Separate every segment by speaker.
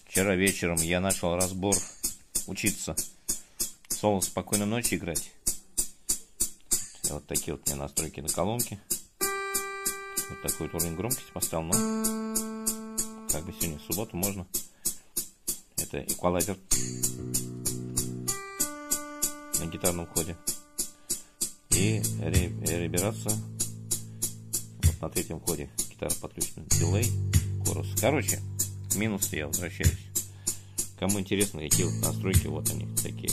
Speaker 1: Вчера вечером я начал разбор, учиться соло «Спокойной ночи» играть. Вот такие вот у меня настройки на колонке. Вот такой вот уровень громкости поставил, но как бы сегодня суббота, можно. Это эквалайзер на гитарном входе. И реверберация вот на третьем входе. Гитара подключена, дилей, хорус. Короче, минус я возвращаюсь. Кому интересно, какие вот настройки, вот они такие.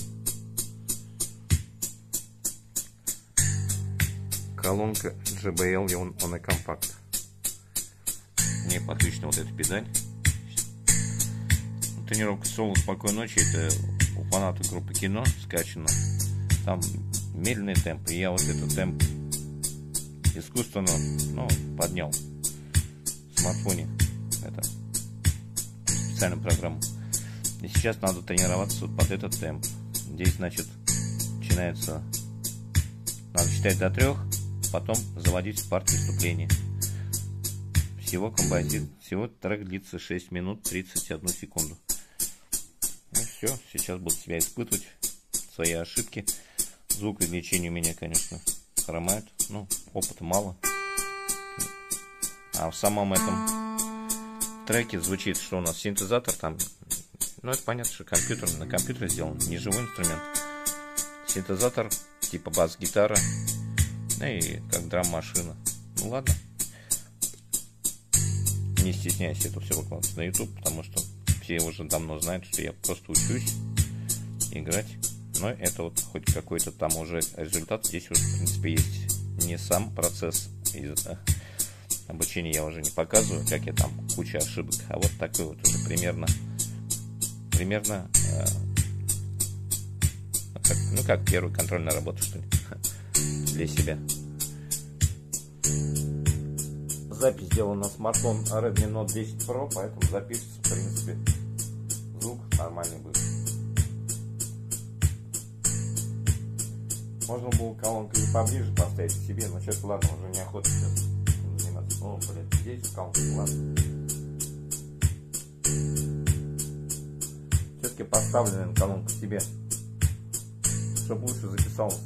Speaker 1: Колонка JBL on a Compact. Мне подключена вот эта педаль. Тренировка соло «Спокойной ночи» — это у фанатов группы Кино скачано. Там медленный темп, и я вот этот темп искусственно, поднял в смартфоне. Это специальную программу. И сейчас надо тренироваться вот под этот темп. Здесь, значит, начинается, надо считать до 3, потом заводить в партию вступления. Всего трек длится 6 минут 31 секунду. Ну все, сейчас буду себя испытывать, свои ошибки. Звук извлечения у меня, конечно, хромает, опыта мало. А в самом этом треке звучит, что у нас синтезатор там, это понятно, что на компьютере сделан, не живой инструмент. Синтезатор типа бас-гитара, и как драм-машина. Ладно. Не стесняюсь это все выкладывать на YouTube, потому что все уже давно знают, что я просто учусь играть. Но это вот хоть какой-то там уже результат здесь уже, в принципе, есть. Не сам процесс обучения я уже не показываю, как я там куча ошибок, а вот такой вот уже примерно как первая контрольная работа, что ли, для себя. Запись сделана на смартфон Redmi Note 10 Pro, поэтому запишется, в принципе, звук нормальный будет. Можно было колонку и поближе поставить к себе, но сейчас, ладно, уже неохота сейчас заниматься. Здесь колонка, ладно. Все-таки поставлю, наверное, колонку к себе, чтобы лучше записалось.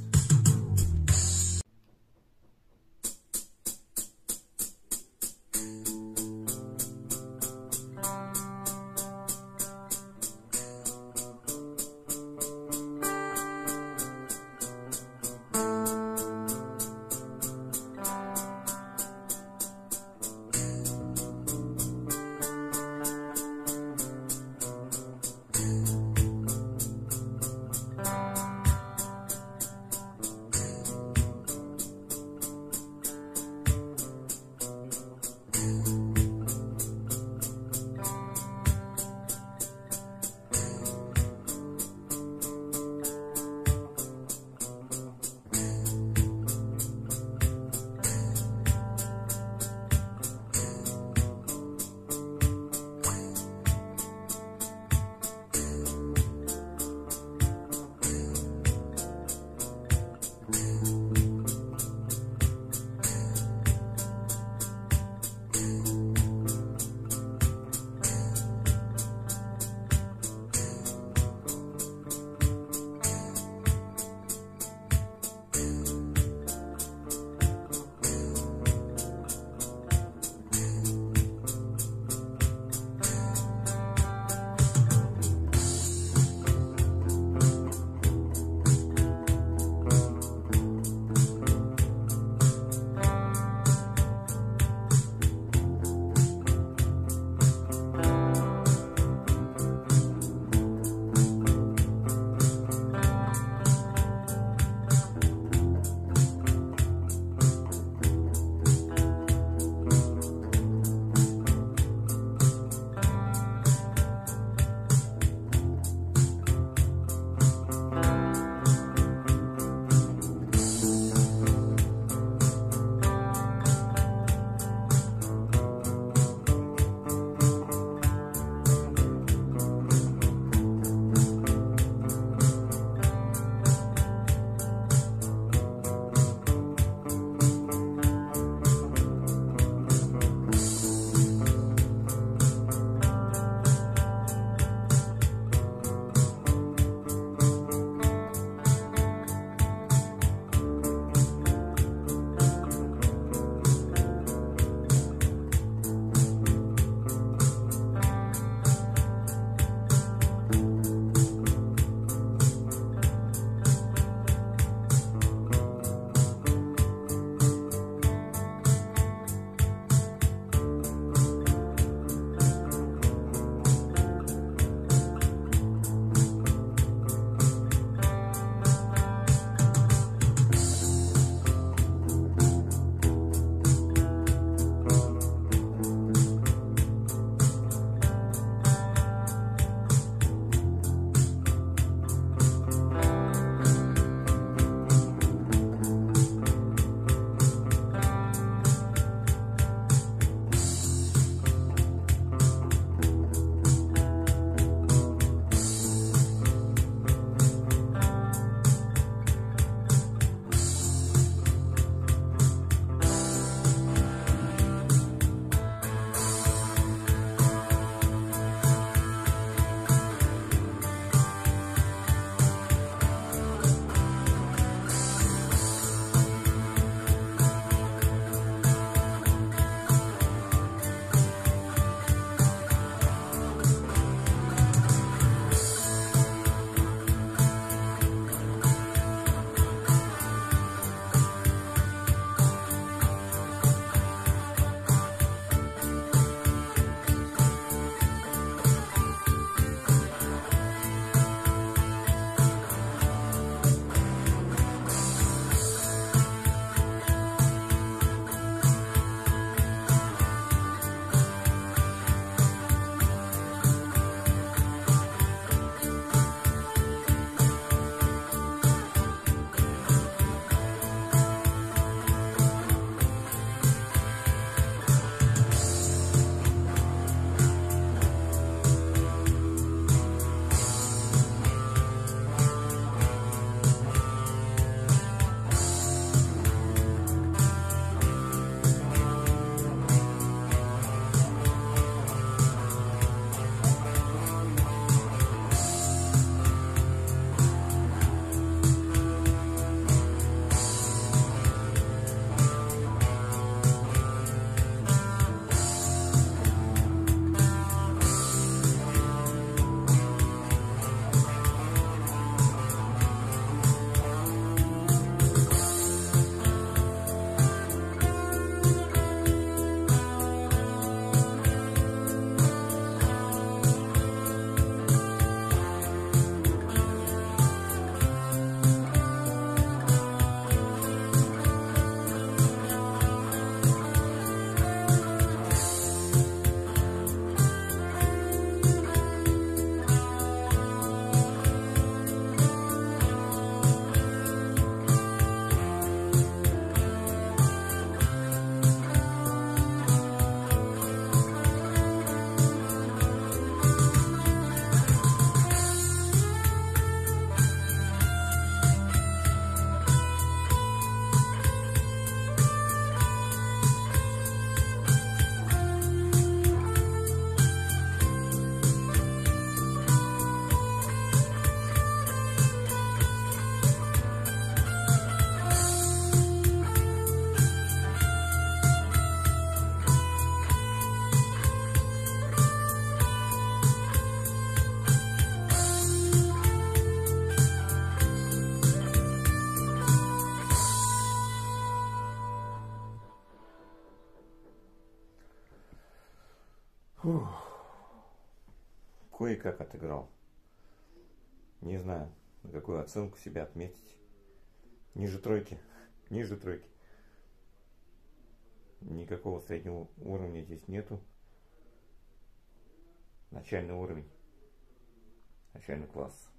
Speaker 1: Кое-как отыграл. Не знаю, на какую оценку себя отметить. Ниже тройки. Ниже тройки. Никакого среднего уровня здесь нету. Начальный уровень. Начальный класс.